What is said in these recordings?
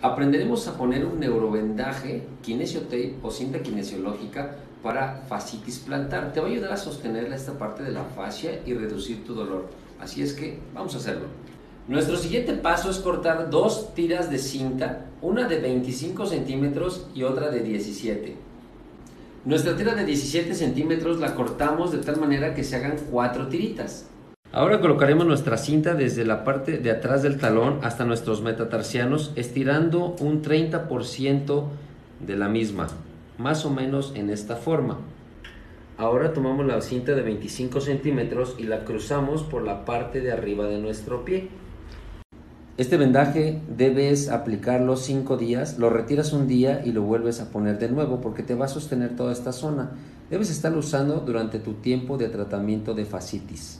Aprenderemos a poner un neurovendaje, kinesiotape o cinta kinesiológica para fascitis plantar. Te va a ayudar a sostener esta parte de la fascia y reducir tu dolor. Así es que vamos a hacerlo. Nuestro siguiente paso es cortar dos tiras de cinta, una de 25 centímetros y otra de 17. Nuestra tira de 17 centímetros la cortamos de tal manera que se hagan 4 tiritas. Ahora colocaremos nuestra cinta desde la parte de atrás del talón hasta nuestros metatarsianos, estirando un 30% de la misma, más o menos en esta forma. Ahora tomamos la cinta de 25 centímetros y la cruzamos por la parte de arriba de nuestro pie. Este vendaje debes aplicarlo 5 días, lo retiras un día y lo vuelves a poner de nuevo porque te va a sostener toda esta zona. Debes estarlo usando durante tu tiempo de tratamiento de fascitis.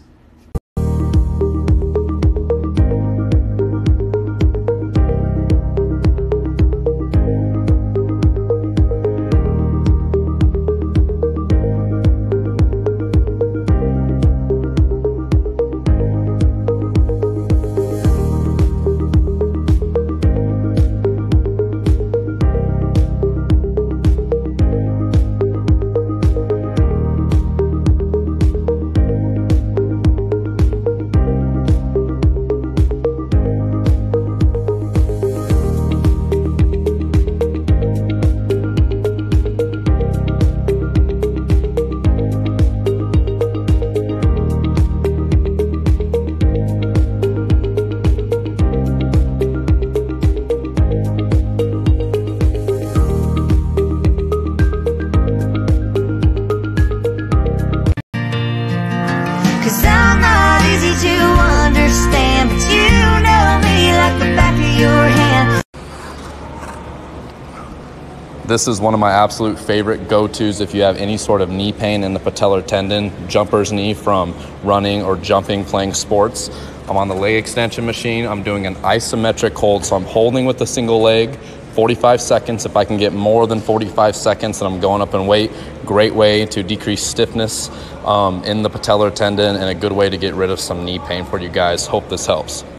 This is one of my absolute favorite go-tos if you have any sort of knee pain in the patellar tendon, jumper's knee from running or jumping, playing sports. I'm on the leg extension machine. I'm doing an isometric hold, so I'm holding with a single leg, 45 seconds. If I can get more than 45 seconds, then I'm going up in weight. Great way to decrease stiffness in the patellar tendon and a good way to get rid of some knee pain for you guys. Hope this helps.